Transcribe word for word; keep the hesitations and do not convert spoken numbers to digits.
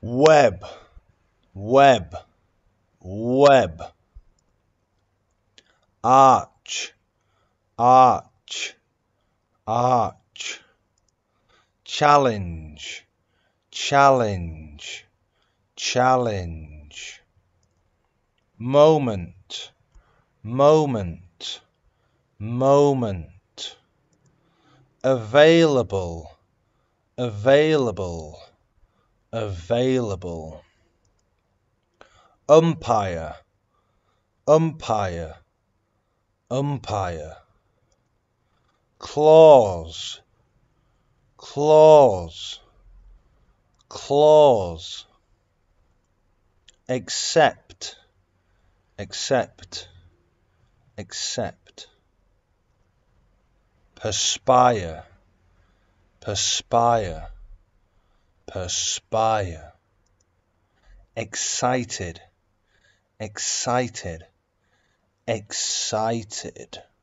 web, web, web. Arch, arch, arch. Challenge, challenge, challenge. Moment, moment, moment. Available, available, available. Umpire, umpire, umpire. Clause, clause, clause. Accept, accept, accept. Perspire, perspire, perspire. Excited, excited, excited.